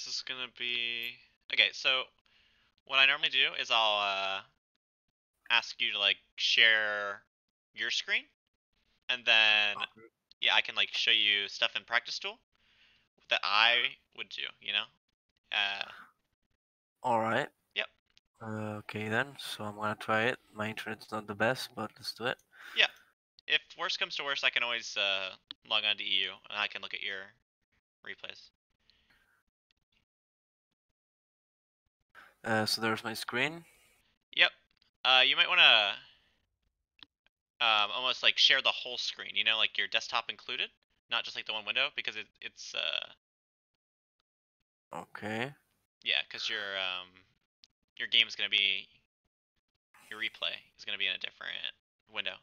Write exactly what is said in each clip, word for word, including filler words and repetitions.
this is gonna be okay. So what I normally do is I'll uh, ask you to like share your screen, and then Okay. yeah, I can like show you stuff in Practice Tool that I would do. You know. Uh, All right. yep. Uh, okay then. So I'm gonna try it. My internet's not the best, but let's do it. Yeah. If worst comes to worst, I can always uh, log on to E U and I can look at your replays. Uh, so there's my screen. Yep. Uh, you might want to um, almost like share the whole screen. You know, like your desktop included, not just like the one window, because it, it's uh, Okay. yeah, because your um, your game is gonna be your replay is gonna be in a different window.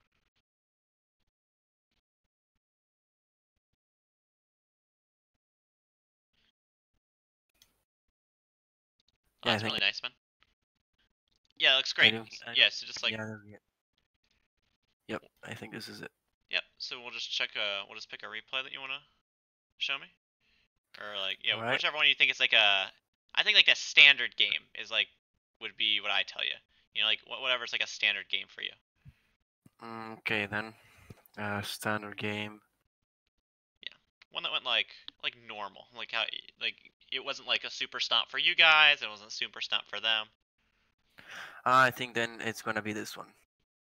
Oh, Yeah, I that's think really nice, man. Yeah, it looks I great. do. I, Yeah, so just like yeah. yeah. Yep. I think this is it. yep. So we'll just check. Uh, we'll just pick a replay that you wanna show me, or like yeah, All right. whichever one you think is like a. I think like a standard game is like would be what I tell you. You know, like whatever's like a standard game for you. Mm, okay then. Uh, standard game. Yeah, one that went like like normal, like how like it wasn't like a super stomp for you guys, it wasn't super stomp for them. I think then it's gonna be this one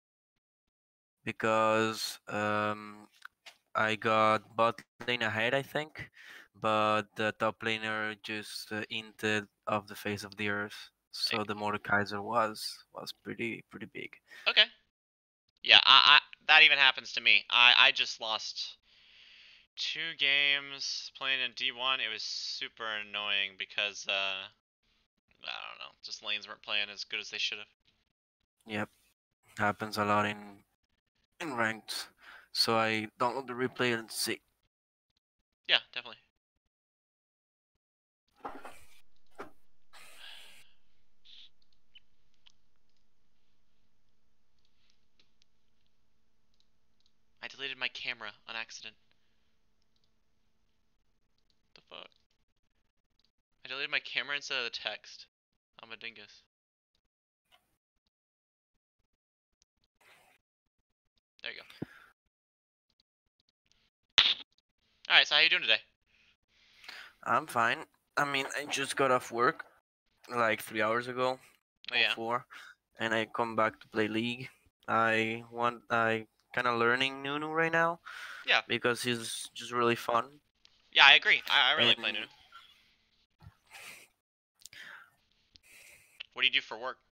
because um I got bot lane ahead, I think, but the top laner just uh, inted off the face of the earth. So Like, the Mordekaiser was was pretty pretty big. okay, yeah, I, I that even happens to me. I I just lost two games playing in D one. It was super annoying because uh I don't know, just lanes weren't playing as good as they should have. Yep, happens a lot in in ranked. So I download the replay and see. Yeah, definitely. I deleted my camera on accident. What the fuck? I deleted my camera instead of the text. I'm a dingus. There you go. Alright, so how you doing today? I'm fine. I mean, I just got off work like three hours ago Oh or yeah? four, and I come back to play League. I want I kind of learning Nunu right now Yeah. because he's just really fun. Yeah, I agree. I, I really like playing And Nunu. What do you do for work?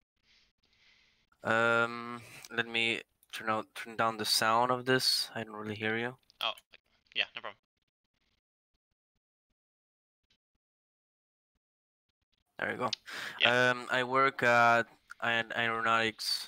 um, let me turn out turn down the sound of this. I don't really hear you. Oh, yeah, no problem. There you go. Yeah. Um, I work at an aeronautics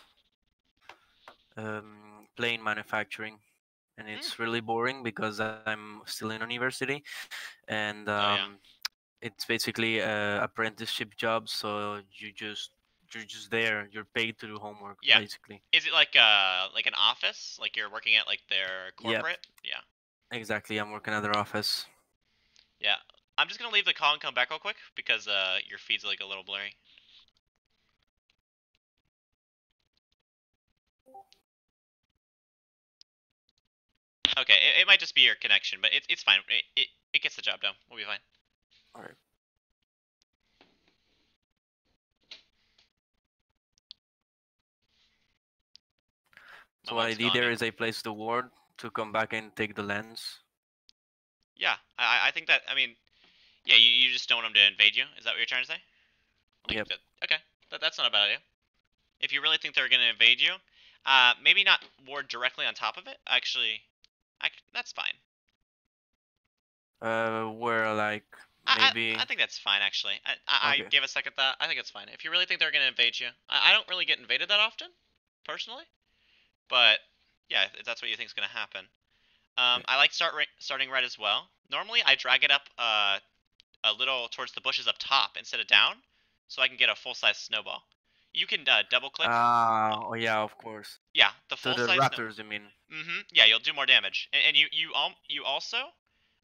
um, plane manufacturing, and Hmm. it's really boring because I'm still in university, and Oh yeah. um, it's basically a apprenticeship job. So you just you're just there. You're paid to do homework, Yeah. basically. Is it like uh like an office? Like you're working at like their Yep, corporate? Yeah. exactly. I'm working at their office. Yeah. I'm just gonna leave the call and come back real quick because uh your feed's like a little blurry. Okay, it, it might just be your connection, but it's it's fine. It, it it gets the job done. We'll be fine. All right. My So what I mom's did calling there me. is I placed the ward to come back and take the lens. Yeah, I I think that I mean, yeah, you, you just don't want them to invade you. Is that what you're trying to say? Like Yep. that? Okay, that, that's not a bad idea. If you really think they're gonna invade you, uh, maybe not ward directly on top of it. Actually, I c that's fine. Uh, where like I, maybe. I I think that's fine actually. I, I I Okay. gave a second thought. I think it's fine. If you really think they're gonna invade you, I, I don't really get invaded that often, personally. But yeah, if that's what you think is gonna happen. Um, Okay. I like start starting red as well. Normally, I drag it up uh a little towards the bushes up top instead of down, so I can get a full size snowball. You can uh, double click. Ah, oh yeah, of course. Yeah, the To full the size snow. raptors, you mean? Mm-hmm. Yeah, you'll do more damage, and, and you you all you also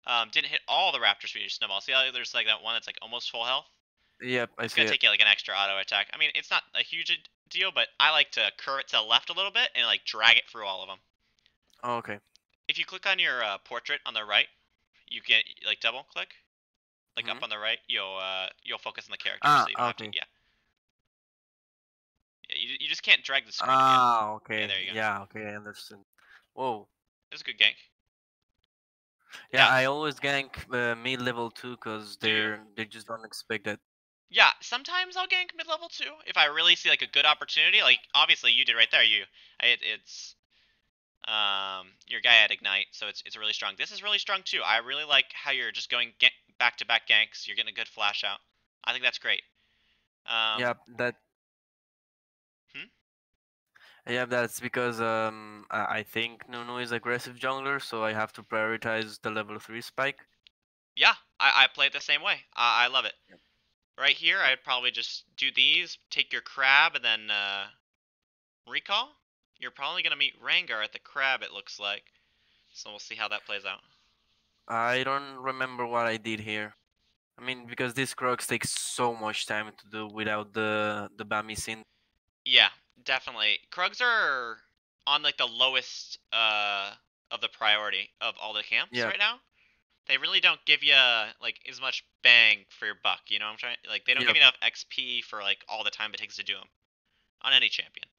Um, didn't hit all the raptors for your snowball. See how there's like that one that's like almost full health? Yep, I It's see gonna it. take you like an extra auto attack. I mean, it's not a huge deal, but I like to curve it to the left a little bit and like drag it through all of them. Oh, okay. If you click on your uh, portrait on the right, you get like double click, like up Mhm. on the right. You'll uh, you'll focus on the character, Ah, so you don't have to. okay. Yeah, yeah. You you just can't drag the screen. Yeah, Ah, yeah. okay. There you go. Yeah, okay, I understand. Whoa. It's a good gank. Yeah, Yeah. I always gank uh, mid level two because Do you? they're they just don't expect that. Yeah. Sometimes I'll gank mid level too if I really see like a good opportunity. Like obviously you did right there. You, it, it's um your guy had ignite, so it's it's really strong. This is really strong too. I really like how you're just going back to back ganks. You're getting a good flash out. I think that's great. Um. Yeah, that Hmm? yeah, that's because um I, I think Nunu is aggressive jungler, so I have to prioritize the level three spike. Yeah, I, I play it the same way. I, I love it. Yep. Right here, Yep. I'd probably just do these, take your crab, and then uh, recall. You're probably gonna meet Rangar at the crab, it looks like. So we'll see how that plays out. I don't remember what I did here. I mean, because this Crocs takes so much time to do without the the Bami scene. Yeah, definitely. Krugs are on like the lowest uh, of the priority of all the camps Yep. right now. They really don't give you like as much bang for your buck. You know what I'm trying? Like they don't give Yep. you enough X P for like all the time it takes to do them on any champion.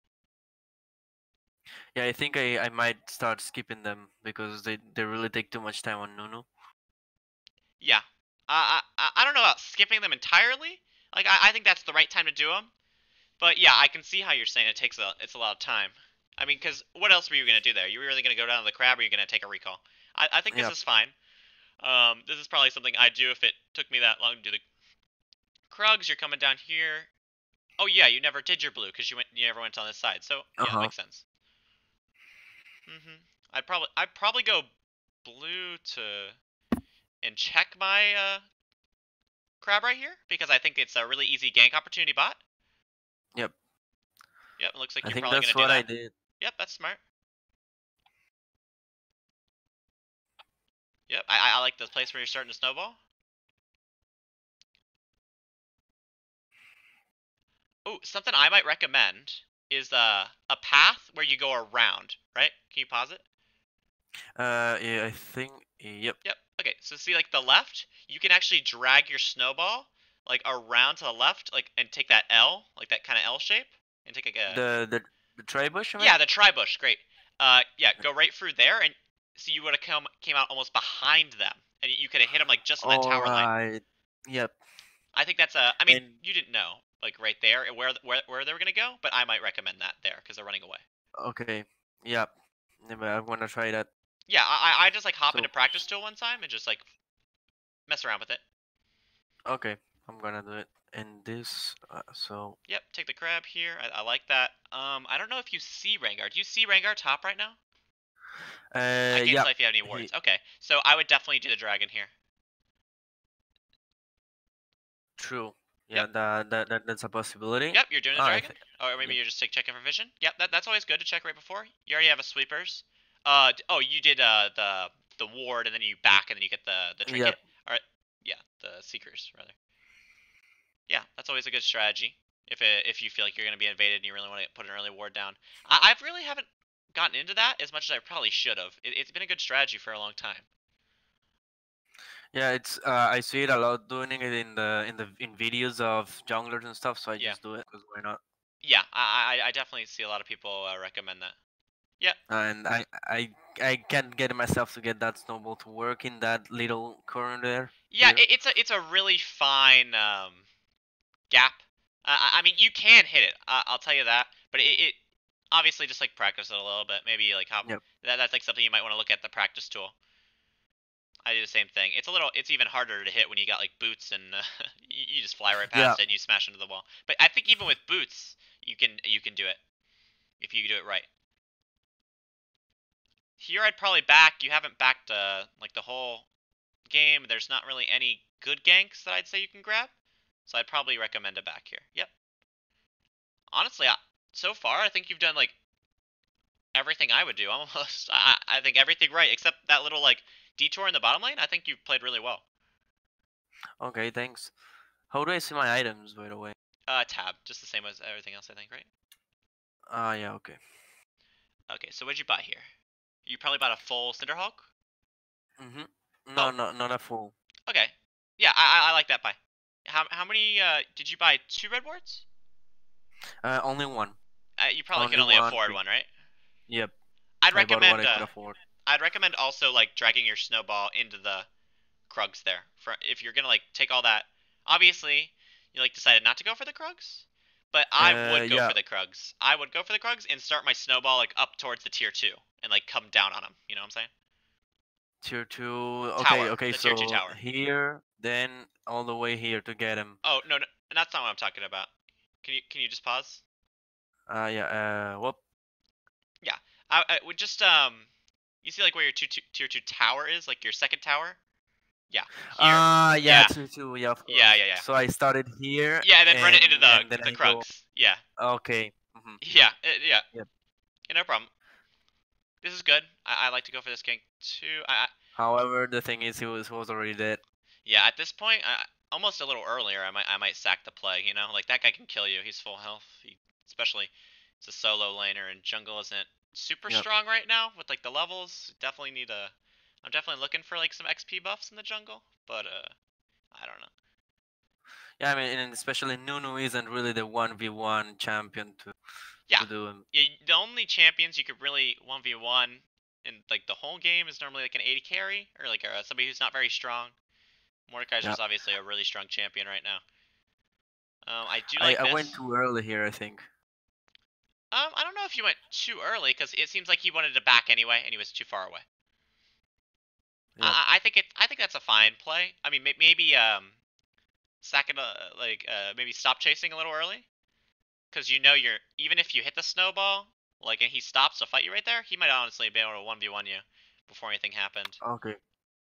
Yeah, I think I, I might start skipping them because they, they really take too much time on Nunu. Yeah. Uh, I I don't know about skipping them entirely. Like I, I think that's the right time to do them. But yeah, I can see how you're saying it takes a it's a lot of time. I mean, because what else were you gonna do there? You were really gonna go down to the crab, or you gonna take a recall? I I think this Yep. is fine. Um, this is probably something I'd do if it took me that long to do the Krugs. You're coming down here. Oh yeah, you never did your blue because you went you never went on this side. So Uh yeah, it huh. makes sense. Mhm. I'd probably I'd probably go blue to and check my uh crab right here because I think it's a really easy gank opportunity bot. Yep. Yep, it looks like I you're think probably that's gonna do what I that. did. Yep, that's smart. Yep, I I like the place where you're starting to snowball. Oh, something I might recommend is uh, a path where you go around, right? Can you pause it? Uh, yeah, I think. Yep. Yep. Okay, so see like the left, you can actually drag your snowball like around to the left, like and take that L, like that kind of L shape, and take like a The the the try bush, I mean. yeah, the tri-bush, great. Uh, yeah, go right through there, and so you would have come came out almost behind them, and you could have hit them like just on that All tower line. right. Yep. I think that's a. I mean, And you didn't know like right there where where where they were gonna go, but I might recommend that there because they're running away. okay. Yep. Yeah, but I'm gonna try that. Yeah, I I just like hop into So practice tool one time and just like mess around with it. okay, I'm gonna do it. And this. Uh, so Yep, take the crab here. I, I like that. Um, I don't know if you see Rengar. Do you see Rengar top right now? I uh, can't yep. tell if you have any He wards. Okay, so I would definitely do the dragon here. true. Yeah, Yep, that that, that that's a possibility. yep, you're doing the Oh, I dragon. think. Or maybe Yep. you're just take checking for vision. Yep, that, that's always good to check right before. You already have a sweepers. Uh, d- oh, you did uh the the ward and then you back and then you get the the Yep. trinket. Or yeah, the seekers rather. Yeah, that's always a good strategy. If it, if you feel like you're going to be invaded and you really want to put an early ward down. I, I really haven't gotten into that as much as I probably should have. It, it's been a good strategy for a long time. Yeah, it's uh, I see it a lot doing it in the in the in videos of junglers and stuff, so I Yeah. just do it because why not? Yeah, I, I, I definitely see a lot of people uh, recommend that. Yeah. And I I I can't get myself to get that snowball to work in that little corner there Yeah, here. it, it's a it's a really fine um, gap. Uh, I I mean, you can hit it. Uh, I'll tell you that. But it, it obviously just like practice it a little bit. Maybe like hop. Yep. That, that's like something you might want to look at the practice tool. I do the same thing. It's a little, it's even harder to hit when you got like boots and uh, you, you just fly right Yeah. past it and you smash into the wall. But I think even with boots, you can you can do it if you do it right. Here I'd probably back. You haven't backed uh, like the whole game. There's not really any good ganks that I'd say you can grab, so I'd probably recommend a back here. Yep. Honestly, I, so far I think you've done like everything I would do almost. I, I think everything right except that little like Detour in the bottom lane, I think you've played really well. Okay, thanks. How do I see my items, by the way? Uh, tab, just the same as everything else, I think, right? Ah, yeah, okay. Okay, so what'd you buy here? You probably bought a full Cinderhulk? Mhm. Oh, No, no, not a full. okay. Yeah, I, I, I like that buy. How, how many, uh, did you buy two red wards? Uh, only one. Uh, you probably can Only only one. afford Big- one, right? Yep. I'd I bought what recommend, I uh, could afford. I'd recommend also, like, dragging your snowball into the Krugs there. For if you're gonna like take all that, obviously you like decided not to go for the Krugs, but I Uh, would go yeah. for the Krugs. I would go for the Krugs and start my snowball like up towards the tier two and like come down on them. You know what I'm saying? Tier two. Okay, Tower, okay. the tier two So tower. here, then all the way here to get him. Oh no, no, that's not what I'm talking about. Can you can you just pause? Uh, yeah. Uh, whoop. Yeah, I, I would just um, you see like where your two, two, tier two tower is, like your second tower. Yeah, here. Ah, uh, yeah, Yeah, tier two. Yeah, of yeah, course. yeah, yeah. So I started here, Yeah, and then run it and into the and then the I go. Krugs. Yeah, Okay. Mm-hmm. yeah, uh, yeah. Yep. Yeah, no problem. This is good. I, I like to go for this gank too. I, I However, the thing is, he was was already dead. yeah, at this point, I, almost a little earlier, I might I might sack the play. You know, like that guy can kill you. He's full health. He, especially, it's a solo laner, and jungle isn't super Yep. strong right now with like the levels. Definitely need a. I'm definitely looking for like some X P buffs in the jungle, but uh, I don't know. Yeah, I mean, and especially Nunu isn't really the one v one champion to Yeah, to do him. yeah, the only champions you could really one v one in like the whole game is normally like an A D carry or like a, somebody who's not very strong. Mordekaiser's Yep. obviously a really strong champion right now. Um, I do I, like I this. went too early here, I think. Um, I don't know if you went too early because it seems like he wanted to back anyway, and he was too far away. Yep. I, I think it. I think that's a fine play. I mean, maybe um, sack it, uh, like uh, maybe stop chasing a little early, because you know you're even if you hit the snowball, like and he stops to fight you right there, he might honestly be able to one v one you before anything happened. Okay.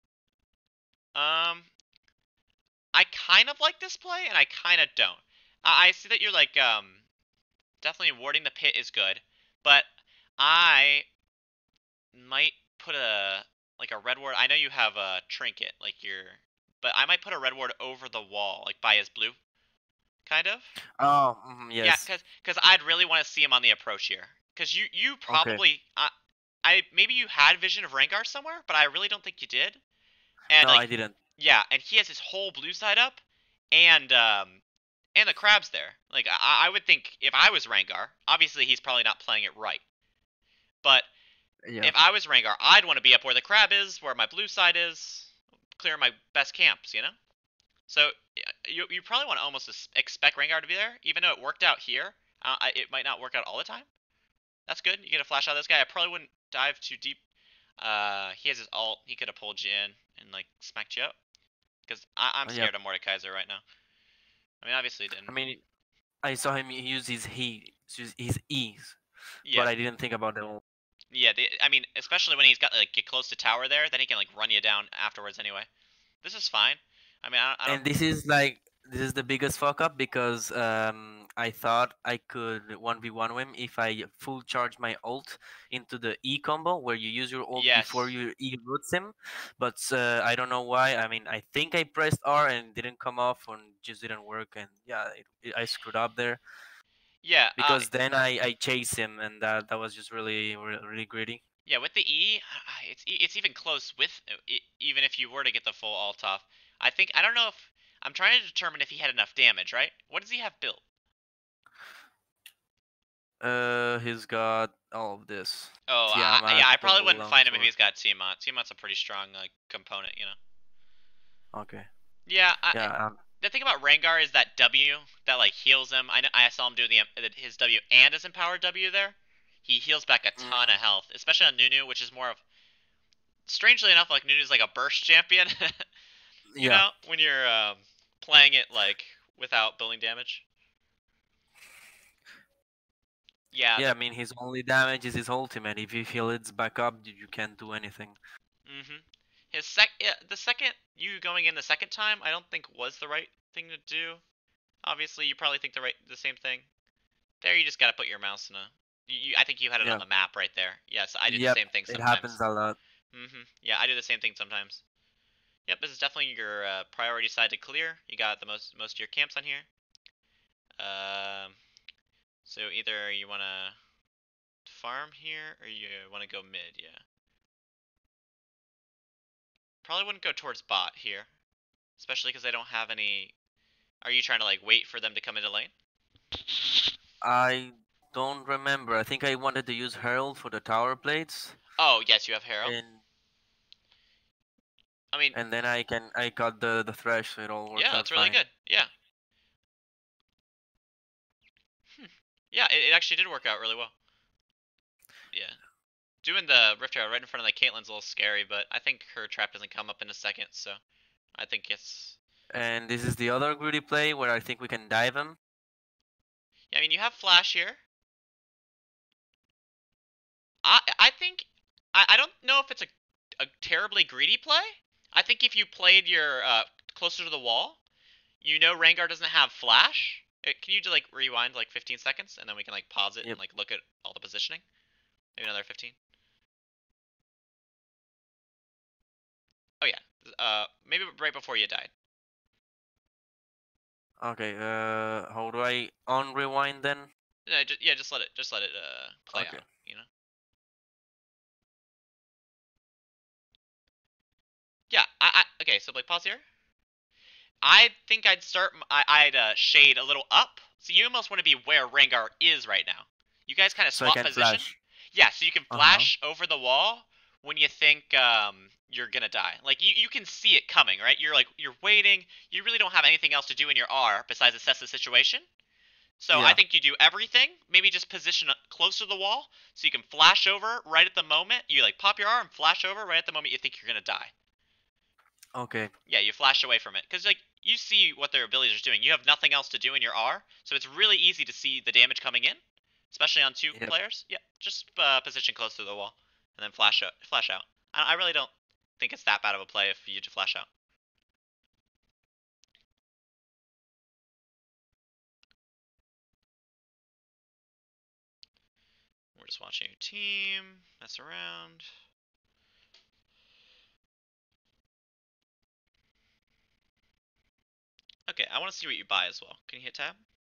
Um, I kind of like this play, and I kind of don't. I, I see that you're like um, definitely warding the pit is good, but I might put a like a red ward. I know you have a trinket, like your, but I might put a red ward over the wall, like by his blue, kind of. Oh, mm, Yeah, yes. cause cause I'd really want to see him on the approach here, cause you you Okay. probably I I maybe you had Vision of Rengar somewhere, but I really don't think you did. And No, like I didn't. yeah, and he has his whole blue side up, and um and the crab's there. Like I I would think if I was Rengar, obviously he's probably not playing it right, but Yeah. if I was Rengar, I'd want to be up where the crab is, where my blue side is, clear my best camps, you know? So you, you probably want to almost expect Rengar to be there, even though it worked out here. Uh, it might not work out all the time. That's good. You get a flash out of this guy. I probably wouldn't dive too deep. Uh, he has his ult. He could have pulled you in and like smacked you up. Because I'm Yep. scared of Mordekaiser right now. I mean, obviously he didn't. I mean, I saw him use his he his E's, Yeah. but I didn't think about the ult. Yeah. The, I mean, especially when he's got like get close to tower there, then he can like run you down afterwards anyway. This is fine. I mean, I don't. I don't And this is like this is the biggest fuck up because um I thought I could one v one him if I full charge my ult into the E combo where you use your ult yes. before you E roots him, but uh, I don't know why. I mean, I think I pressed R and it didn't come off and just didn't work, and yeah, it, it, I screwed up there. Yeah. Uh, Because then I I chase him, and that that was just really really greedy. Yeah, with the E, it's it's even close with even if you were to get the full alt off. I think I don't know if I'm trying to determine if he had enough damage, right? What does he have built? Uh, he's got all of this. Oh, I, Tiamat, yeah, I probably double wouldn't find him if longsword. he's got Tiamat. Tiamat's a pretty strong like component, you know. Okay. Yeah, I, Yeah. Um, the thing about Rengar is that W that like heals him. I know, I saw him do the his W and his empowered W there. He heals back a ton mm, of health, especially on Nunu, which is more of strangely enough like Nunu's like a burst champion. You yeah. know, when you're um, playing it like without building damage. Yeah. Yeah, I mean, his only damage is his ultimate. If you heal it's back up, you can't do anything. Mhm. His sec, yeah, the second you going in the second time, I don't think was the right thing to do. Obviously, you probably think the right, the same thing. There, you just gotta put your mouse in a. You, I think you had it Yeah. on the map right there. Yes, I did Yep, the same thing it sometimes. happens a lot. Mm-hmm. Yeah, I do the same thing sometimes. Yep, this is definitely your uh, priority side to clear. You got the most most of your camps on here. Um, so either you want to farm here or you want to go mid. Yeah. Probably wouldn't go towards bot here, especially because I don't have any. Are you trying to like wait for them to come into lane? I don't remember. I think I wanted to use Herald for the tower plates, Oh yes, you have Herald. and I mean, and then I can I got the the thresh, so it all works yeah, out that's really fine. good. Yeah. Hmm. Yeah, it, it actually did work out really well. Yeah. Doing the Rift Herald right in front of the Caitlyn's a little scary, but I think her trap doesn't come up in a second, so I think it's. And this is the other greedy play where I think we can dive him. Yeah, I mean, you have Flash here. I I think I, I don't know if it's a a terribly greedy play. I think if you played your uh, closer to the wall, you know Rengar doesn't have Flash. Uh, Can you just like rewind like fifteen seconds and then we can like pause it and Yep. like look at all the positioning? Maybe another fifteen. Oh yeah. Uh, maybe right before you died. Okay. Uh, how do I on rewind then? No, just, yeah, just let it just let it uh play Okay. out. You know. Yeah. I, I okay. So like pause here. I think I'd start. I, I'd uh, shade a little up. So you almost want to be where Rengar is right now. You guys kind of So I swap can position. flash. Yeah, so you can Uh huh. flash over the wall when you think um, you're gonna die. Like you, you can see it coming, right? You're like you're waiting. You really don't have anything else to do in your R besides assess the situation. So I Yeah. think you do everything. Maybe just position close to the wall so you can flash over right at the moment. You like pop your R and flash over right at the moment you think you're gonna die. Okay. Yeah, you flash away from it because like you see what their abilities are doing. You have nothing else to do in your R, so it's really easy to see the damage coming in, especially on two Yep. players. Yeah, just uh, position close to the wall and then flash out. Flash out. I, I really don't think it's that bad of a play if you to flash out. We're just watching your team mess around. Okay, I want to see what you buy as well. Can you hit tab?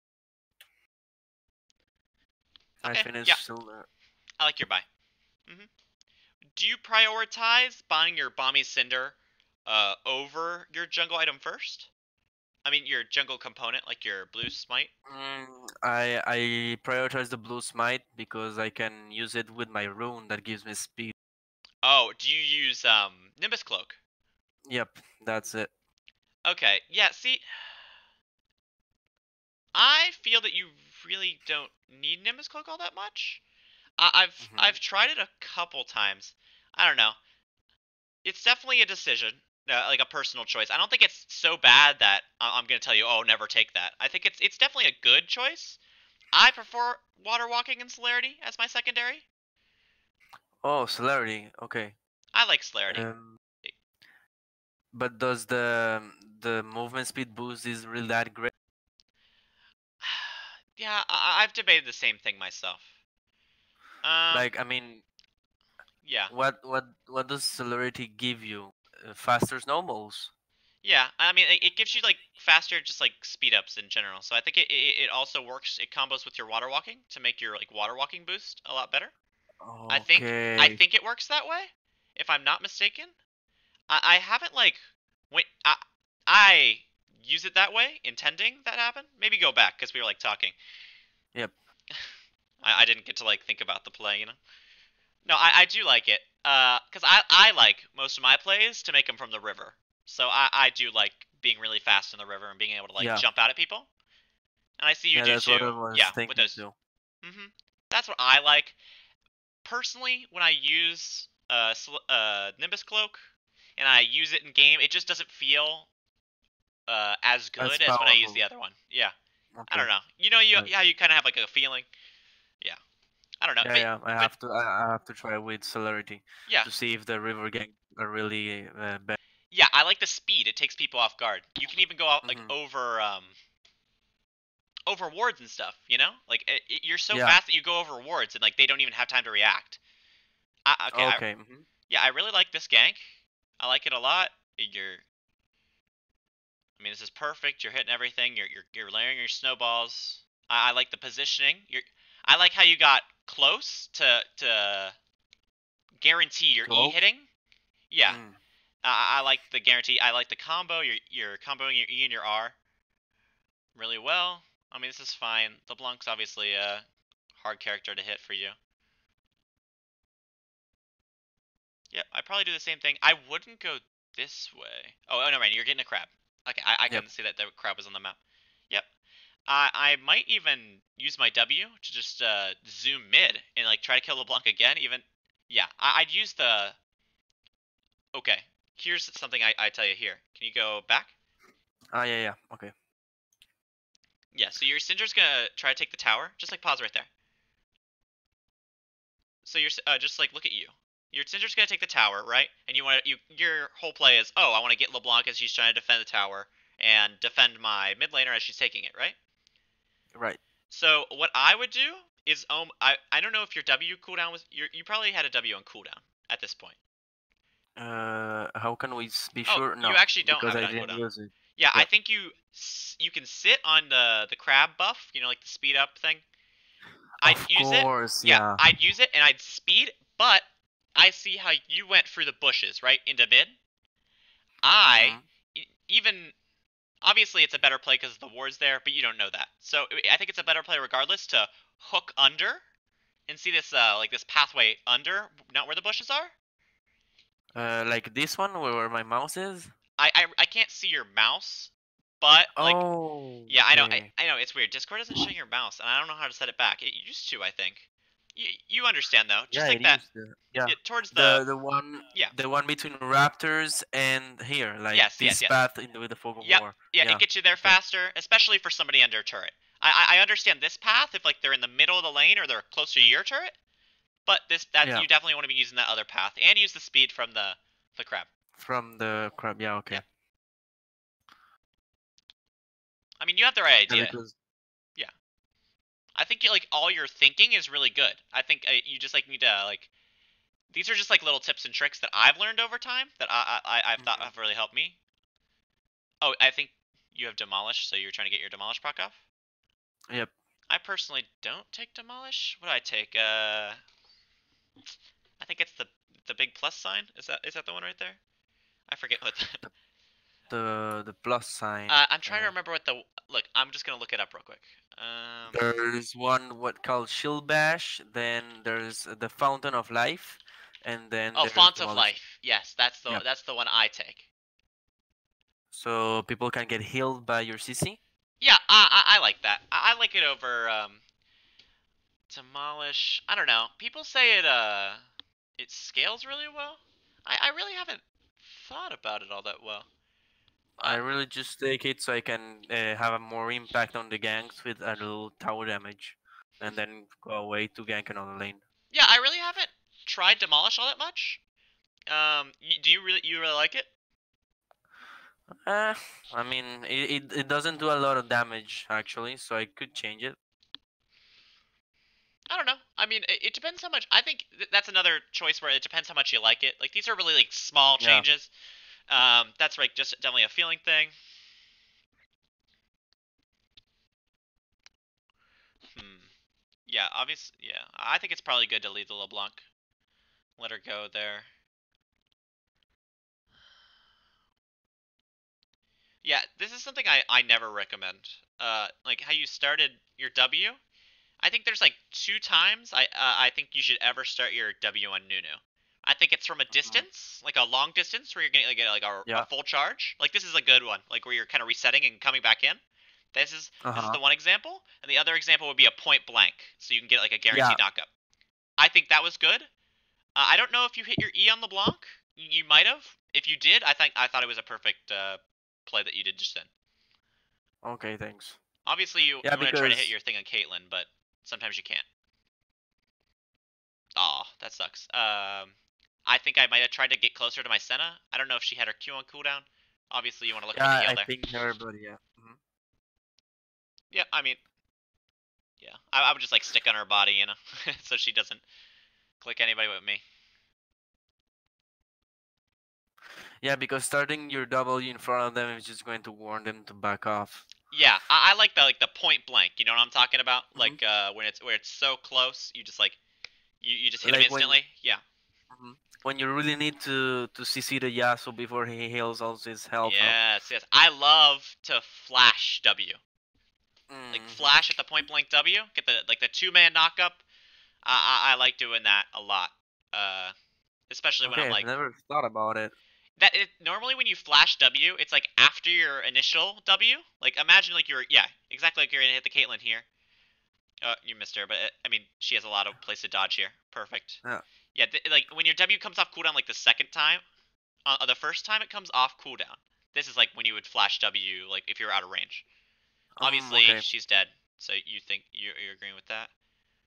I Okay, yeah, finished silver. I like your buy. hmm Do you prioritize buying your Bomby Cinder uh, over your jungle item first? I mean, your jungle component, like your blue smite. Mm, I I prioritize the blue smite because I can use it with my rune that gives me speed. Oh, do you use um Nimbus Cloak? Yep, that's it. Okay, yeah. See, I feel that you really don't need Nimbus Cloak all that much. I, I've hmm I've tried it a couple times. I don't know. It's definitely a decision, uh, like a personal choice. I don't think it's so bad that I- I'm gonna tell you, oh, never take that. I think it's it's definitely a good choice. I prefer Water Walking and Celerity as my secondary. Oh, celerity. Okay. I like Celerity. Um, but does the the movement speed boost is really that great? Yeah, I, I've debated the same thing myself. Um, Like, I mean, yeah, what what what does celerity give you? Uh, faster snowballs. yeah. I mean, it, it gives you like faster, just like speed ups in general. So I think it, it it also works. It combos with your water walking to make your like water walking boost a lot better. I think I Okay. think it works that way, if I'm not mistaken. I, I haven't like went I I use it that way, intending that happen. Maybe go back because we were like talking. Yep. I, I didn't get to like think about the play, you know. No, I, I do like it. Uh, cause I I like most of my plays to make them from the river. So I I do like being really fast in the river and being able to like Yeah. jump out at people. And I see you Yeah, do that's what too. I was Yeah, with thinking those. too. Mhm. That's what I like personally when I use uh uh Nimbus Cloak and I use it in game. It just doesn't feel uh as That's good as when I use powerful. the other one. Yeah. I don't Okay. know. You know, you Right. yeah, you kind of have like a feeling. Yeah. I don't know, Yeah, but yeah. I but have to. I, I have to try with celerity yeah, to see if the river gang are really uh, bad. yeah, I like the speed. It takes people off guard. You can even go out like hmm over um over wards and stuff. You know, like it, it, you're so Yeah. fast that you go over wards and like they don't even have time to react. I, okay, I, Okay. hmm Yeah, I really like this gank. I like it a lot. You're, I mean, this is perfect. You're hitting everything. You're you're you're layering your snowballs. I, I like the positioning. You're, I like how you got close to to guarantee your E twelve? hitting. Yeah, Mm. I, I like the guarantee. I like the combo. You're you're comboing your E and your R really well. I mean, this is fine. LeBlanc's obviously a hard character to hit for you. Yep, I probably do the same thing. I wouldn't go this way. Oh, oh no, man, you're getting a crab. Okay, I, I Yep. couldn't see that the crab was on the map. Yep. I I might even use my W to just uh, zoom mid and like try to kill LeBlanc again. Even, yeah, I, I'd use the. Okay, here's something I, I tell you here. Can you go back? Ah, yeah, yeah. Okay. Yeah. So your Syndra's gonna try to take the tower. Just like pause right there. So you're uh, just like look at you. Your Syndra's gonna take the tower, right? And you want you your whole play is, oh, I want to get LeBlanc as she's trying to defend the tower and defend my mid laner as she's taking it, right? Right. So what I would do is, um, I I don't know if your W cooldown was you you probably had a W on cooldown at this point. Uh, how can we s- be Oh, sure? you No, actually don't because have it I on didn't cooldown. use it. Yeah, I Yep. think you you can sit on the the crab buff, you know, like the speed up thing. I'd Of use it. course, Yeah, yeah. I'd use it and I'd speed, but I see how you went through the bushes, right, into mid. I Mm-hmm. e- even obviously it's a better play because the ward's there, but you don't know that. So I think it's a better play regardless to hook under and see this uh like this pathway under, not where the bushes are. Uh, like this one where my mouse is. I I, I can't see your mouse, but like Oh, yeah, I know I, okay. I know it's weird. Discord doesn't show your mouse, and I don't know how to set it back. It used to, I think. You you understand though, just Yeah, like it that. used to. Yeah, Yeah, towards the the the one yeah. the one between Raptors and here, like Yes, yes, this yes. path in the, with the fog of Yep. war. Yeah, it Yeah. gets you there Okay. faster, especially for somebody under a turret. I, I I understand this path if like they're in the middle of the lane or they're closer to your turret, but this that Yeah. you definitely want to be using that other path and use the speed from the the crab. From the crab. Yeah. Yeah. Okay. I mean, you have the right Yeah, idea. because Yeah. I think you, like all your thinking is really good. I think uh, you just like need to like these are just like little tips and tricks that I've learned over time that I I I've thought Mhm. have really helped me. Oh, I think you have demolish, so you're trying to get your demolish proc off. Yep. I personally don't take demolish. What do I take? Uh, I think it's the the big plus sign. Is that is that the one right there? I forget what. The, The the the plus sign. uh, I'm trying to Uh, remember what the look. I'm just gonna look it up real quick. Um. there's one what called Shield Bash. Then there's the Fountain of Life, and then Oh, there's font of Demolish. life. Yes, that's the Yep. that's the one I take. So people can get healed by your C C. Yeah, I I, I like that. I, I like it over um demolish. I don't know. People say it uh it scales really well. I I really haven't thought about it all that well. I Uh, really just take it so I can uh, have a more impact on the ganks with a little tower damage, and then go away to gank another lane. yeah, I really haven't tried demolish all that much. Um, y- do you really you really like it? Uh, I mean, it, it, it doesn't do a lot of damage actually, so I could change it. I don't know. I mean, it, it depends how much. I think th- that's another choice where it depends how much you like it. Like these are really like small Yeah. changes. Um, that's like just definitely a feeling thing. Hmm. Yeah, obviously. Yeah, I think it's probably good to leave the LeBlanc. Let her go there. Yeah, this is something I I never recommend. Uh, like how you started your W. I think there's like two times I uh, I think you should ever start your W on Nunu. I think it's from a Mhm. distance, like a long distance, where you're gonna get like a, a Yeah. full charge. Like this is a good one, like where you're kind of resetting and coming back in. This is Uh this is huh. the one example, and the other example would be a point blank, so you can get like a Yeah. guaranteed knockup. I think that was good. Uh, I don't know if you hit your E on LeBlanc. You might have. If you did, I think I thought it was a perfect uh, play that you did just then. Okay. Thanks. Obviously, you Yeah, you want to try to hit because your thing on Caitlyn, but sometimes you can't. Aw, that sucks. Um, I think I might have tried to get closer to my Senna. I don't know if she had her Q on cooldown. Obviously, you want to look for the yeah, heal I there. think everybody. Yeah. Mhm. Yeah, I mean, yeah. I, I would just like stick on her body, you know, so she doesn't click anybody but me. Yeah, because starting your W in front of them is just going to warn them to back off. Yeah, I, I like the like the point blank. You know what I'm talking about? Mhm. Like uh, when it's where it's so close, you just like you, you just hit him Like when instantly. Yeah. mhm, when you really need to to C C the Yasuo before he heals all his health up. Yes, yes. I love to flash W. Like Hmm. flash at the point blank W. Get the like the two man knock up. I, I I like doing that a lot. Uh, especially when I'm Okay, I've like never thought about it. that. It, normally when you flash W, it's like after your initial W. Like imagine like you're yeah exactly like you're gonna hit the Caitlyn here. Uh, you missed her, but uh, I mean she has a lot of place to dodge here. Perfect. Yeah. Yeah, th- like when your W comes off cooldown like the second time, uh, the first time it comes off cooldown. This is like when you would flash W, like if you're out of range. Um. Obviously, Okay. she's dead, so you think you're, you're agreeing with that?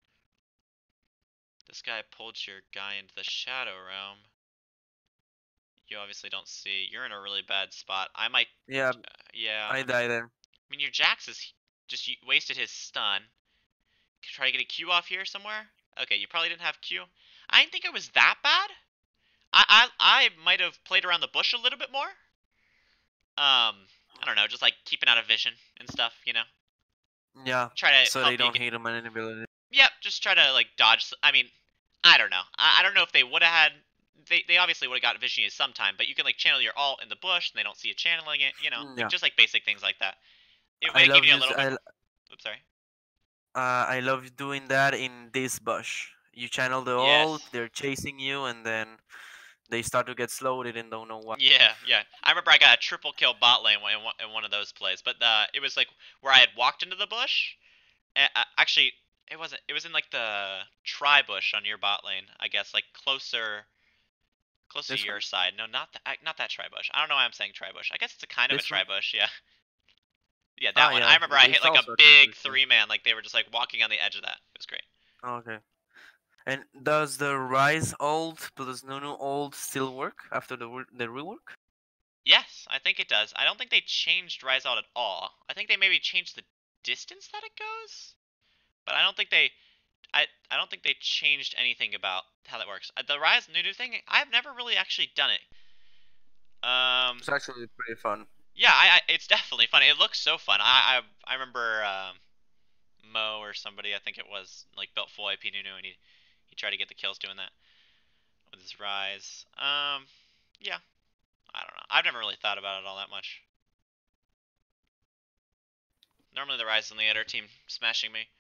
This guy pulled your guy into the Shadow Realm. You obviously don't see. You're in a really bad spot. I might. Yeah, Uh, yeah. I die there. I mean, your Jax is just wasted his stun. Try to get a Q off here somewhere. Okay, you probably didn't have Q. I didn't think it was that bad. I I I might have played around the bush a little bit more. Um, I don't know, just like keeping out of vision and stuff, you know. Yeah. Try to So help they you don't get. hit him any ability. Yep, just try to like dodge. I mean, I don't know. I, I don't know if they would have had. They, they obviously would have got vision sometime, but you can like channel your alt in the bush, and they don't see you channeling it. You know, Mm, like Yeah. just like basic things like that. It I might give love you a use little bit I more. Oops, sorry. uh I love doing that in this bush. You channel the ult, Yes. they're chasing you, and then they start to get slow. They didn't don't know why. Yeah, yeah. I remember I got a triple kill bot lane in one, in one of those plays, but uh, it was like where I had walked into the bush. And, uh, actually, it wasn't. It was in like the tri bush on your bot lane, I guess, like closer, closer to This your one? side. No, not that. Not that tri bush. I don't know why I'm saying tri bush. I guess it's a kind of a This one? tri bush. Yeah, yeah, Ah, that one. I yeah. remember I hit It's like a also a big tribution. three man. Like they were just like walking on the edge of that. It was great. Okay. And does the Rise ult plus Nunu ult still work after the re- the rework? Yes, I think it does. I don't think they changed Rise Out at all. I think they maybe changed the distance that it goes, but I don't think they I I don't think they changed anything about how that works. Uh, The Rise Nunu thing, I've never really actually done it. Um, It's actually pretty fun. yeah, I, I it's definitely fun. It looks so fun. I I, I remember um, Mo or somebody, I think it was, like built full I P Nunu, and he he tried to get the kills doing that with his Rise. Um, yeah, I don't know. I've never really thought about it all that much. Normally the Rise on the other team smashing me.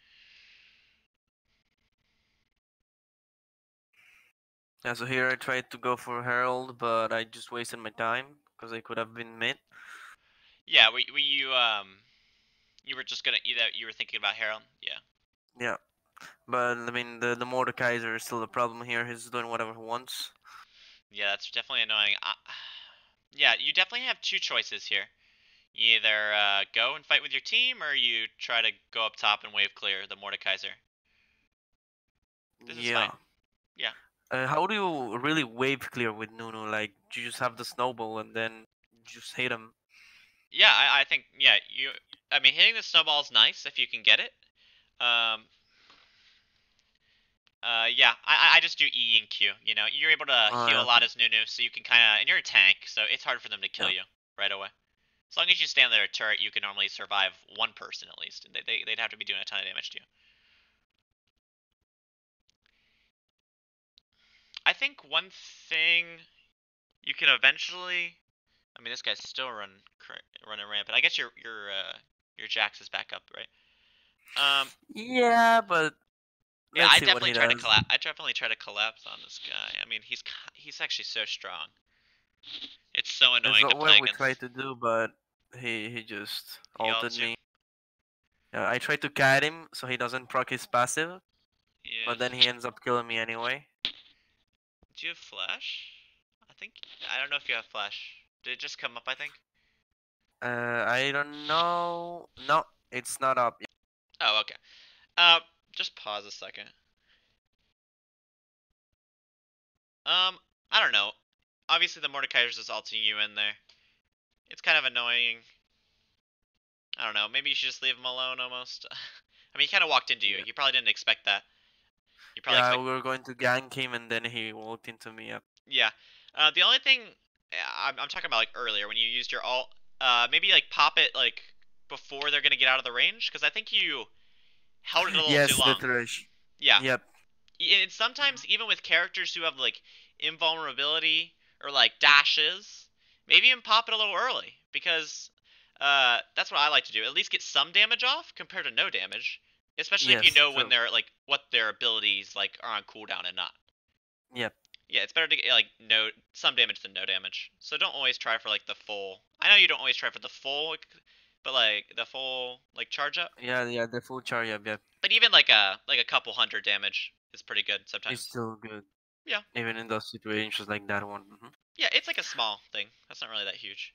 Yeah, so here I tried to go for Herald, but I just wasted my time because I could have been mid. Yeah, were, were you um you were just gonna either you were thinking about Herald? Yeah. Yeah, but I mean the the Mordekaiser is still the problem here. He's doing whatever he wants. Yeah, that's definitely annoying. Uh, yeah, you definitely have two choices here. You either uh, go and fight with your team, or you try to go up top and wave clear the Mordekaiser. This is fine. Yeah. Yeah. Uh, how do you really wave clear with Nunu? Like you just have the snowball and then just hit him. Yeah, I, I think, yeah, you. I mean, hitting the snowball is nice if you can get it. Um, uh, yeah, I, I just do E and Q. You know, you're able to Oh, heal yeah, a lot okay. as Nunu, so you can kind of, and you're a tank, so it's hard for them to kill Yeah. you right away. As long as you stand there a turret, you can normally survive one person at least. They, they, they'd have to be doing a ton of damage to you. I think one thing you can eventually. I mean, this guy's still run running rampant. I guess your your uh, your Jax is back up, right? Um, Yeah, but yeah, let's I see what definitely he try to does. collapse. I definitely try to collapse on this guy. I mean, he's he's actually so strong. It's so That's annoying to what play what we against. tried to do, but he he just He ulted ults you. me. Yeah, I tried to cat him so he doesn't proc his passive, but then Yes. he ends up killing me anyway. Do you have flash? I think I don't know if you have flash. Did it just come up? I think. Uh, I don't know. No, it's not up. Oh, okay. Uh, just pause a second. Um, I don't know. Obviously, the Mordekaiser's is ulting you in there. It's kind of annoying. I don't know. Maybe you should just leave him alone almost. I mean, he kind of walked into you. Yeah, You probably didn't expect that. You probably yeah, expect. we were going to gank him and then he walked into me. Yep. Yeah. Uh, the only thing I'm, I'm talking about like earlier when you used your alt. Uh, maybe like pop it like before they're gonna get out of the range, because I think you held it a little too Yes, the long. thresh. Yeah, Yep. and sometimes even with characters who have like invulnerability or like dashes, maybe even pop it a little early because uh, that's what I like to do. At least get some damage off compared to no damage, especially if you Yes, know when true. they're like what their abilities like are on cooldown and not. Yep. Yeah, it's better to get like no some damage than no damage. So don't always try for like the full. I know you don't always try for the full, like, but like the full like charge up. Yeah, yeah, the full charge up, yep. But even like a like a couple hundred damage is pretty good It's sometimes. still good. Yeah. Even in those situations like that one. Mhm. Yeah, it's like a small thing. That's not really that huge.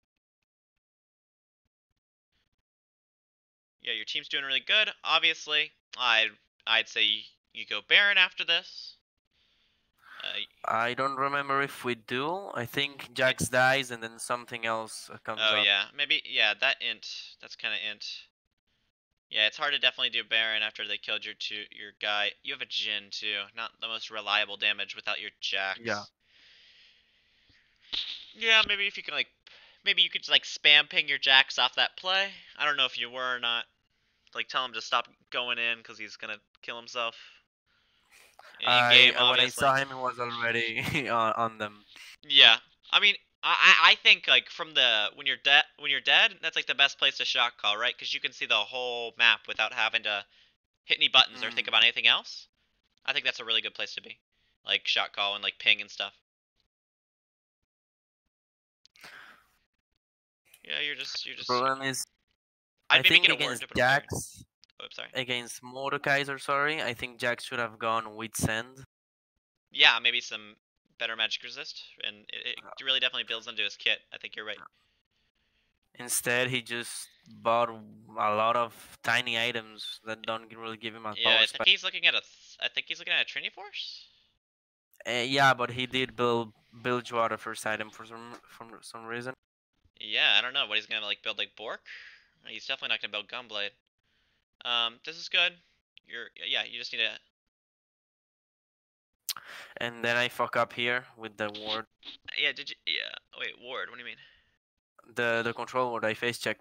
Yeah, your team's doing really good. Obviously, I'd I'd say you go Baron after this. Uh, I don't remember if we do. I think Jax dies and then something else uh, comes oh up. yeah, maybe yeah. That int. That's kind of int. Yeah, it's hard to definitely do Baron after they killed your two your guy. You have a Jhin too. Not the most reliable damage without your Jax. Yeah. Yeah, maybe if you can like, maybe you could like spam ping your Jax off that play. I don't know if you were or not. Like tell him to stop going in because he's gonna kill himself. In I game, uh, when I obviously. saw him, he was already on, on them. Yeah, I mean, I I think like from the when you're dead when you're dead, that's like the best place to shot call, right? Because you can see the whole map without having to hit any buttons or think Mm. about anything else. I think that's a really good place to be, like shot call and like ping and stuff. Yeah, you're just you're The just. problem is, I'd I maybe think get a ward against to put him Baron. Jax, Oh, I'm sorry. against Mordekaiser, sorry, I think Jax should have gone with Send. Yeah, maybe some better magic resist, and it, it really definitely builds into his kit. I think you're right. Instead, he just bought a lot of tiny items that don't really give him a Yeah, power I spike. think he's looking at a. Th I think he's looking at a Trinity Force. Uh, yeah, but he did build Bilgewater first item for some for some reason. Yeah, I don't know what he's gonna like build like Bork. He's definitely not gonna build Gunblade. Um, this is good. You're yeah, you just need to. And then I fuck up here with the ward. Yeah, did you? Yeah. Wait, ward. What do you mean? The the control ward I face check.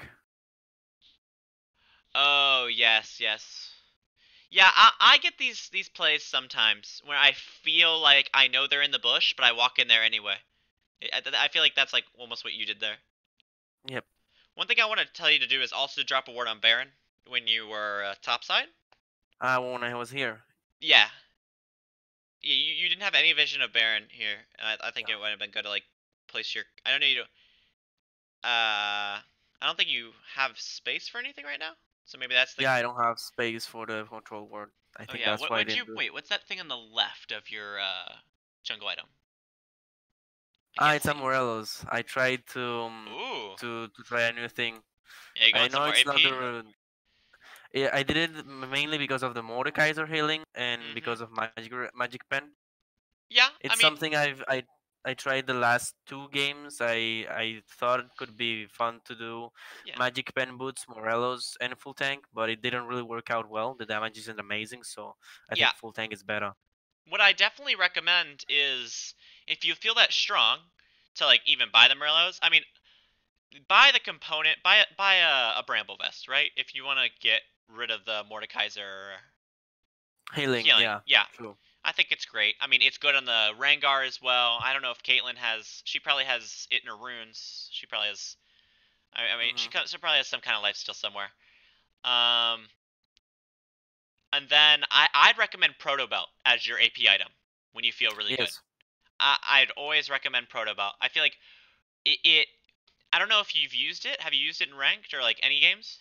Oh yes, yes. Yeah, I I get these these plays sometimes where I feel like I know they're in the bush, but I walk in there anyway. I, I feel like that's like almost what you did there. Yep. One thing I want to tell you to do is also drop a ward on Baron when you were uh, topside. Ah, when I was here. Yeah. Yeah, you, you didn't have any vision of Baron here. I, I think it would have been good to like place your. I don't know you. Uh, I don't think you have space for anything right now. So maybe that's the. Yeah, I don't have space for the control ward. I Oh think yeah. that's What why I would you didn't do it. wait? What's that thing on the left of your uh jungle item? I Ah, can't it's see. a Morelos. I tried to um, Ooh. to to try a new thing. Yeah, you I going some know more it's not A P? the. Yeah, I did it mainly because of the Mordekaiser healing and Mhm. because of magic magic pen. Yeah, I It's mean, something I've I I tried the last two games. I I thought it could be fun to do yeah, magic pen boots, Morelos, and full tank, but it didn't really work out well. The damage isn't amazing, so I yeah. think full tank is better. What I definitely recommend is if you feel that strong to like even buy the Merlots. I mean, buy the component, buy a, buy a, a Bramble Vest, right? If you want to get rid of the Mordekaiser Healing, healing, yeah, yeah. true. I think it's great. I mean, it's good on the Rengar as well. I don't know if Caitlyn has. She probably has it in her runes. She probably has. I, I mean, she, Hmm. she probably has some kind of life steal somewhere. Um, and then I, I'd recommend Proto Belt as your A P item when you feel really good. Yes, I, I'd always recommend Proto Belt. I feel like it, it. I don't know if you've used it. Have you used it in ranked or like any games?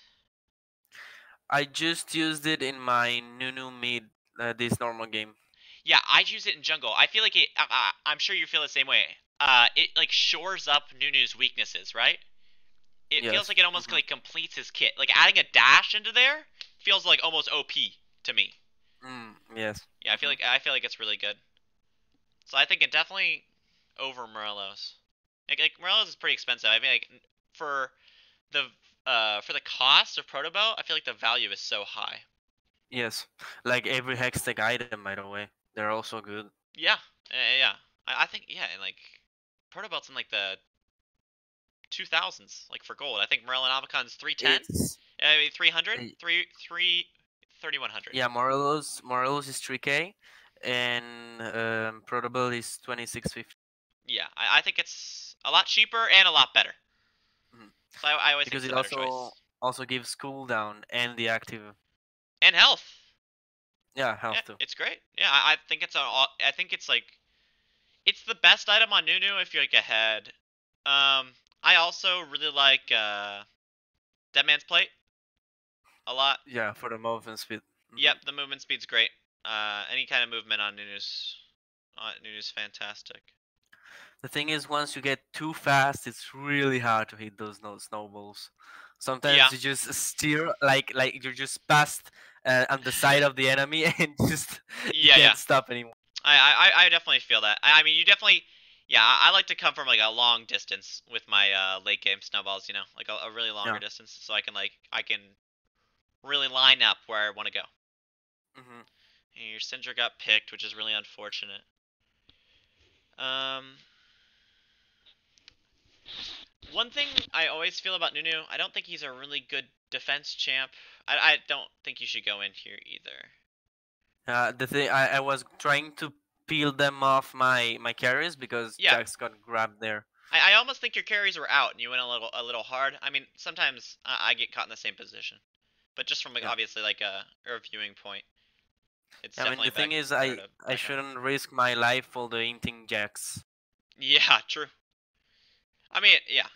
I just used it in my Nunu mid uh, this normal game. Yeah, I'd use it in jungle. I feel like it. I, I, I'm sure you feel the same way. Uh, it like shores up Nunu's weaknesses, right? It feels Yes. like it almost Hmm. like completes his kit. Like adding a dash into there feels like almost O P to me. Mm, yes. Yeah, I feel Hmm. like I feel like it's really good. So I think it definitely over Morelos. Like, like Morelos is pretty expensive. I mean, like for the uh for the cost of Proto Belt, I feel like the value is so high. Yes. Like every hextech item, by the way, they're also good. Yeah, uh, yeah. I, I think yeah, and like proto belt's in like the two thousands, like for gold. I think Morello and Avacon's three ten, It's I mean three hundred, uh, three three thirty-one hundred. yeah, Morelos Morelos is three K, and um, Protobel is twenty-six fifty. Yeah, I, I think it's a lot cheaper and a lot better. Mhm. So I, I always Because think it it's a better also choice. also gives cooldown and the active. And health. Yeah, Yeah, health too. it's great. Yeah, I, I think it's a. I think it's like, it's the best item on Nunu if you're like ahead. Um, I also really like uh, Dead Man's Plate a lot. Yeah, for the movement speed. Mhm. Yep, the movement speed's great. Uh, any kind of movement on Nunu's, on Nunu's fantastic. The thing is, once you get too fast, it's really hard to hit those no snowballs. Sometimes Yeah. you just steer like like you're just past uh, on the side of the enemy and just you Yeah, can't yeah. stop anymore. I, I, I definitely feel that. I, I mean, you definitely, yeah. I, I like to come from like a long distance with my uh, late game snowballs. You know, like a, a really longer Yeah. distance, so I can like I can really line up where I want to go. hmm And your Syndra got picked, which is really unfortunate. Um, one thing I always feel about Nunu, I don't think he's a really good defense champ. I, I don't think you should go in here either. Uh, the thing I, I was trying to peel them off my my carries because Yeah. Jax got grabbed there. I, I almost think your carries were out and you went a little a little hard. I mean, sometimes I, I get caught in the same position, but just from like Yeah. obviously like a, a viewing point, it's I mean, definitely the thing back, is, better I to I back up. shouldn't risk my life for the inting Jax. Yeah, true. I mean, yeah.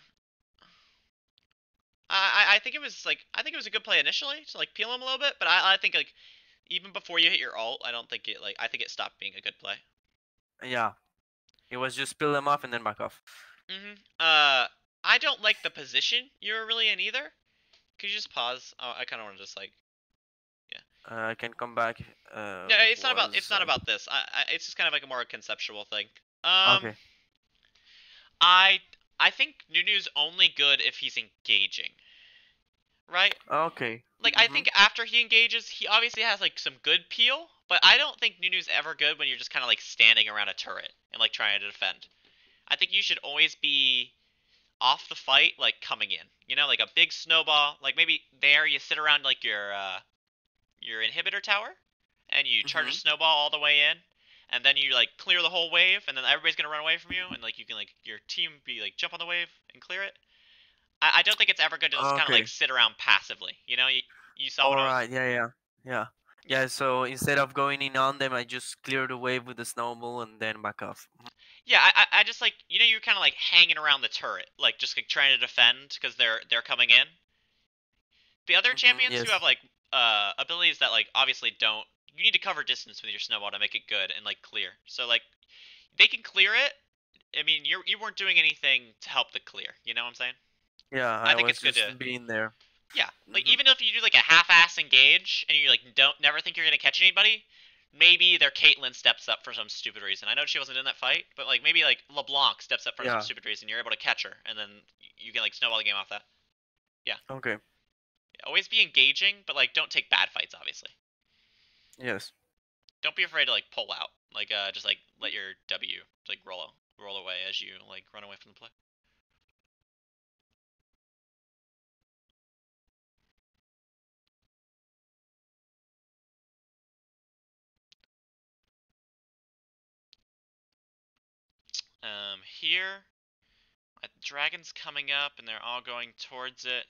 I, I I think it was like I think it was a good play initially to like peel him a little bit, but I, I think like even before you hit your ult, I don't think it like I think it stopped being a good play. Yeah, it was just peel them off and then back off. Mhm. Uh, I don't like the position you were really in either. Could you just pause? Oh, I kind of want to just like. Uh, I can come back. Uh, No, it it's not about it's was not uh, about this. I, I it's just kind of like a more conceptual thing. Um, okay. I I think Nunu's only good if he's engaging. Right? Okay. Like I Mhm. think after he engages, he obviously has like some good peel, but I don't think Nunu's ever good when you're just kind of like standing around a turret and like trying to defend. I think you should always be off the fight, like coming in. You know, like a big snowball. Like maybe there you sit around like your uh, your inhibitor tower, and you charge a Mhm. snowball all the way in, and then you like clear the whole wave, and then everybody's gonna run away from you, and like you can like your team be like jump on the wave and clear it. I, I don't think it's ever good to just kind of like Okay. sit around passively. You know, you you saw All what I was. right. Yeah. Yeah. Yeah. Yeah. Yeah. So instead of going in on them, I just clear the wave with the snowball and then back off. Mhm. Yeah, I, I just like you know you're kind of like hanging around the turret, like just like trying to defend because they're they're coming in. The other Mhm. champions who Yes. have like uh abilities that like obviously don't, you need to cover distance with your snowball to make it good and like clear. So like they can clear it. I mean, you you weren't doing anything to help the clear. You know what I'm saying? Yeah. I I think was it's good to, just being there. yeah, like Mhm. even if you do like a half-ass engage and you like don't never think you're gonna catch anybody, maybe their Caitlyn steps up for some stupid reason. I know she wasn't in that fight, but like maybe like LeBlanc steps up for some Yeah. stupid reason. You're able to catch her, and then you can like snowball the game off that. Yeah, Okay. always be engaging, but like don't take bad fights. Obviously, Yes. don't be afraid to like pull out. Like uh, just like let your W like roll roll away as you like run away from the play. Um, here, a dragon's coming up, and they're all going towards it.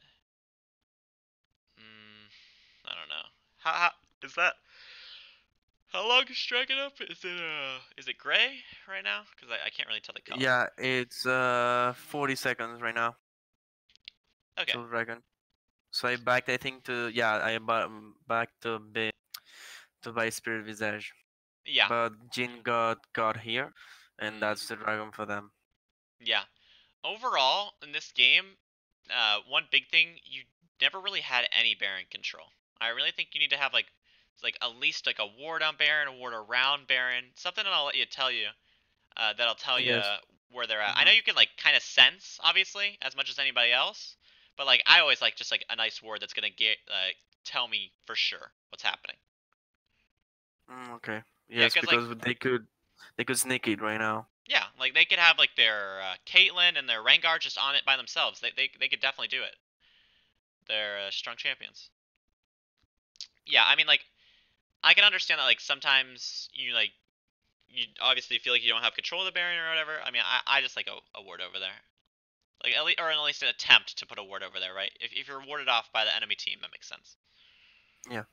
Mm, I don't know. How, how is that? How long is dragon up? Is it uh, is it gray right now? Because I, I can't really tell the color. Yeah. It's uh forty seconds right now. Okay. Till dragon. So I backed. I think to yeah. I ba- back to bit to buy Spirit Visage. Yeah. But Jin got got here, and Mm, that's the dragon for them. yeah. Overall, in this game, uh, one big thing, you never really had any Baron control. I really think you need to have like, like at least like a ward on Baron, a ward around Baron, something that I'll let you tell you. Uh, that'll tell you Yes. where they're at. I know hmm you can like kind of sense, obviously, as much as anybody else, but like I always like just like a nice ward that's gonna get like tell me for sure what's happening. Mm, okay. Yeah, Yes, because like because they could they could sneak it right now. Yeah, like they could have like their uh, Caitlyn and their Rengar just on it by themselves. They they they could definitely do it. They're uh, strong champions. Yeah, I mean like I can understand that like sometimes you like you obviously feel like you don't have control of the Baron or whatever. I mean I I just like a, a ward over there. Like at least or at least an attempt to put a ward over there, right? If if you're warded off by the enemy team, that makes sense. Yeah.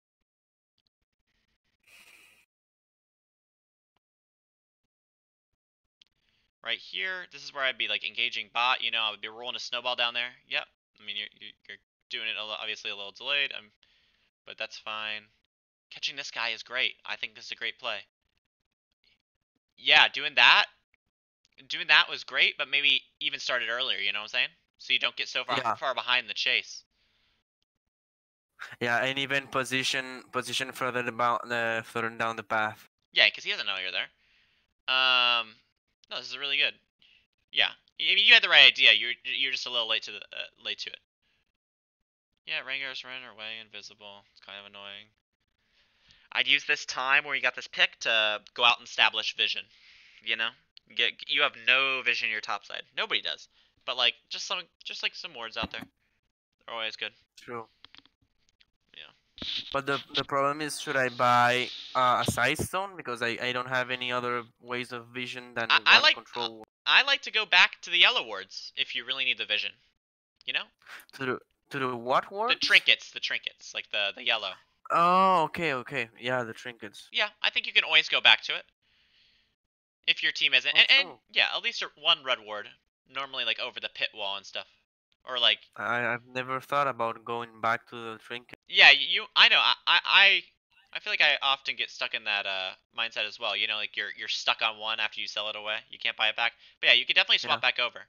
Right here, this is where I'd be like engaging bot. You know, I would be rolling a snowball down there. Yep. I mean, you're you're doing it a little, obviously a little delayed. Um, but that's fine. Catching this guy is great. I think this is a great play. Yeah, doing that, doing that was great, but maybe even started earlier. You know what I'm saying? So you don't get so far Yeah. far behind the chase. Yeah, and even position position further down the further down the path. Yeah, because he doesn't know you're there. Um, no, this is really good. Yeah, I mean, you had the right idea. You're you're just a little late to the uh, late to it. Yeah, Rengar's running away, invisible. It's kind of annoying. I'd use this time where you got this pick to go out and establish vision. You know, get you have no vision in your top side. Nobody does. But like just some just like some wards out there. They're always good. True. Yeah. But the the problem is, should I buy uh, a side stone because I I don't have any other ways of vision than I, the I one like control I like to go back to the yellow wards if you really need the vision. You know? to the to the what The wards? trinkets, the trinkets, like the the yellow. Oh, okay, okay. Yeah, the trinkets. Yeah, I think you can always go back to it. If your team isn't, Oh, and, and true. yeah, at least one red ward, normally like over the pit wall and stuff, or like I I've never thought about going back to the trinket. yeah, you. I know. I I I feel like I often get stuck in that uh mindset as well. You know, like you're you're stuck on one after you sell it away. You can't buy it back. But yeah, you could definitely swap Yeah. back over.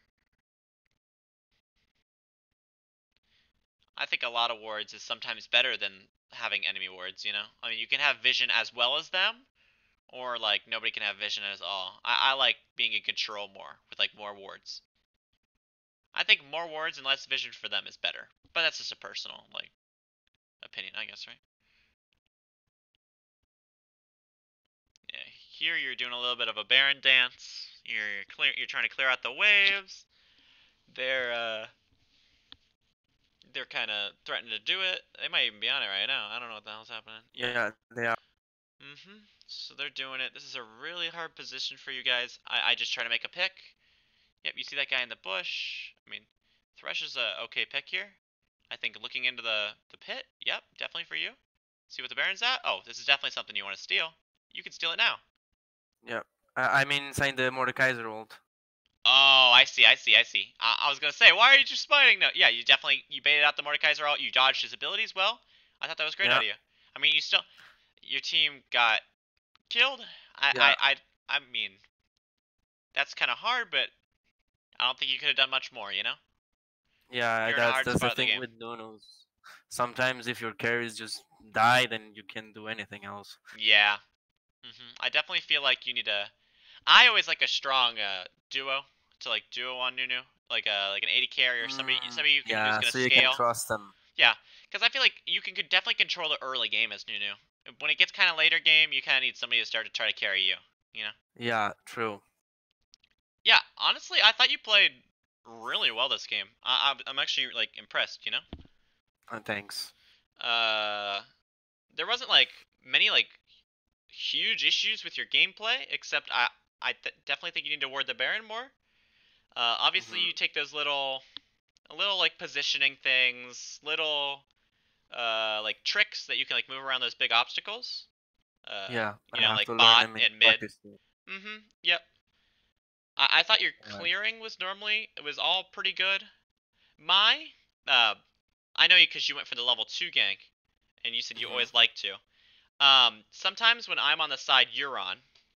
I think a lot of wards is sometimes better than having enemy wards. You know, I mean, you can have vision as well as them, or like nobody can have vision as all. I I like being in control more with like more wards. I think more wards and less vision for them is better. But that's just a personal like opinion, I guess, right? Yeah, here you're doing a little bit of a Baron dance. You're clear. You're trying to clear out the waves. They're uh, they're kind of threatening to do it. They might even be on it right now. I don't know what the hell's happening. Yeah, yeah they are. Mhm. So they're doing it. This is a really hard position for you guys. I I just try to make a pick. Yep, you see that guy in the bush. I mean, Thresh is a okay pick here. I think looking into the the pit. Yep, definitely for you. See what the Baron's at. Oh, this is definitely something you want to steal. You can steal it now. Yeah. I I mean inside the Mordekaiser ult. Oh, I see, I see, I see. Uh, I was gonna say, why are you just spiting? No, yeah, you definitely you baited out the Mordekaiser ult. You dodged his abilities well. I thought that was great Yeah. out of you. I mean, you still, your team got killed. I, Yeah. I, I, I mean, that's kind of hard, but I don't think you could have done much more. You know? Yeah, You're in a that's hard that's the spot of the thing game. with Nunos. Sometimes if your carries just die, then you can't do anything else. Yeah. Mhm. I definitely feel like you need a. I always like a strong uh, duo to like duo on Nunu, like a like an A D carry or somebody Mm, somebody you can who's yeah, gonna so you can scale. trust them. Yeah, because I feel like you can could definitely control the early game as Nunu. When it gets kind of later game, you kind of need somebody to start to try to carry you. You know? Yeah, true. Yeah, honestly, I thought you played really well this game. I, I'm I'm actually like impressed. You know? Uh, thanks. Uh, there wasn't like many like huge issues with your gameplay, except I I th definitely think you need to ward the Baron more. Uh, obviously Mhm. you take those little, a little like positioning things, little uh like tricks that you can like move around those big obstacles. Uh, Yeah, you I know, have like to learn bot them in and mid. practice. too. Mhm. Yep. I, I thought your Alright. clearing was normally it was all pretty good. My, uh, I know you because you went for the level two gank, and you said you Mhm. always like to. Um, sometimes when I'm on the side you're on,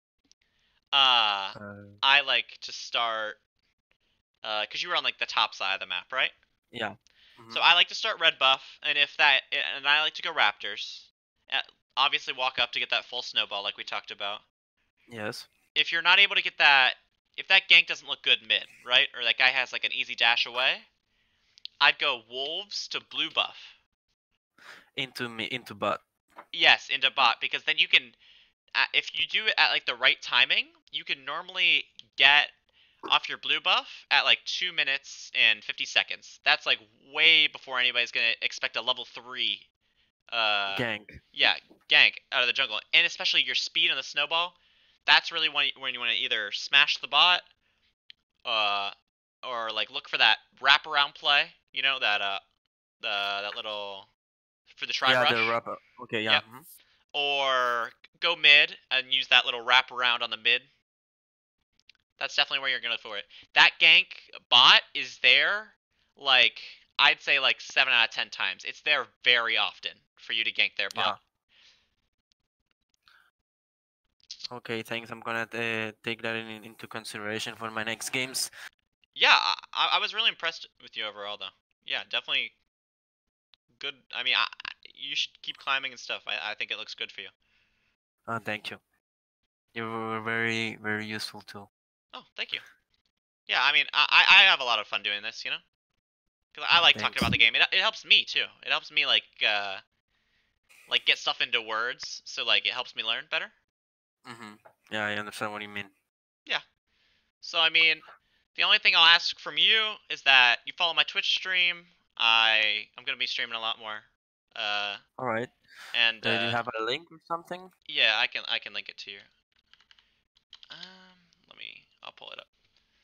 uh, Uh, I like to start, uh, because you were on like the top side of the map, right? yeah. So Mhm. I like to start red buff, and if that, and I like to go Raptors. Uh, Obviously, walk up to get that full snowball, like we talked about. Yes. If you're not able to get that, if that gank doesn't look good mid, right, or that guy has like an easy dash away, I'd go wolves to blue buff. Into me into bot. Yes, into bot because then you can. at, if you do it at like the right timing, you can normally get off your blue buff at like two minutes and fifty seconds. That's like way before anybody's gonna expect a level three. Uh, Gank. yeah, gank out of the jungle, and especially your speed on the snowball. That's really when you, when you want to either smash the bot, uh, or like look for that wraparound play. You know that uh, the that little for the shrine Yeah, rush. the rapper. Okay, yeah. Yep. mhm. Or go mid and use that little wraparound on the mid. That's definitely where you're gonna look for it. That gank bot is there, like I'd say like seven out of ten times. It's there very often for you to gank their bot. Okay, thanks. I'm gonna uh, take that in, into consideration for my next games. Yeah, I, I was really impressed with you overall, though. Yeah, definitely good. I mean, I, you should keep climbing and stuff. I, I think it looks good for you. Oh, thank you. You were very, very useful too. Oh, thank you. Yeah, I mean, I, I have a lot of fun doing this, you know? Because I Oh, like thanks. talking about the game. It, it helps me, too. It helps me, like, uh, like get stuff into words, so, like, it helps me learn better. Mm-hmm. Yeah, I understand what you mean. Yeah. So, I mean, the only thing I'll ask from you is that you follow my Twitch stream. I, I'm going to be streaming a lot more. Uh, All right. and, Uh, do you uh, have a link or something? yeah, I can, I can link it to you. Um, let me, I'll pull it up.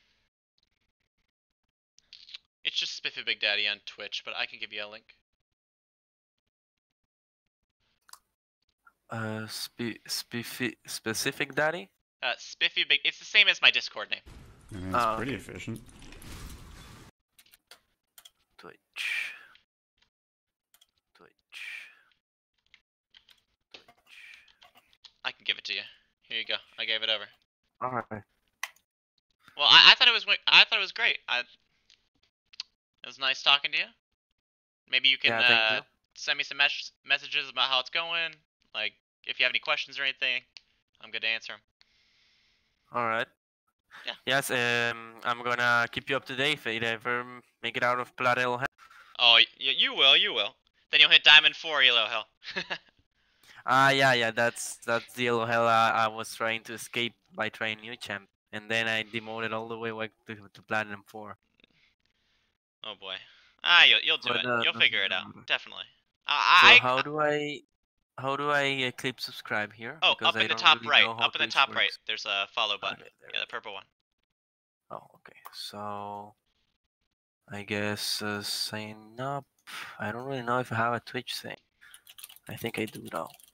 It's just Spiffy Big Daddy on Twitch, but I can give you a link. Uh, spe spiffy, specific daddy? Uh, Spiffy Big, it's the same as my Discord name. I mean, it's Oh, pretty okay. efficient. Twitch. Twitch. Twitch. I can give it to you. Here you go. I gave it over. All right. Well, I, I thought it was, I thought it was great. I, it was nice talking to you. Maybe you can Yeah, thank uh, you. send me some mes messages about how it's going. Like, if you have any questions or anything, I'm good to answer them. All right. Yeah. Yes, um, I'm gonna keep you up to date if I ever make it out of Plateau Hell. Oh, y you will, you will. Then you'll hit Diamond four, Yellow Hell. Ah, yeah, yeah, that's that's the Yellow Hell I, I was trying to escape by trying new champ, and then I demoted all the way back to, to Platinum four. Oh boy. Ah, you'll you'll do But, it. uh, You'll doesn't figure it out. matter. Definitely. So I, I how do I how do I uh, click subscribe here? oh, Because up I in the don't top really right. know how Up in the Twitch top works. right. There's a follow button. Okay, there Yeah, we the purple one. Oh, okay. So I guess uh, sign up. I don't really know if I have a Twitch thing. I think I do though.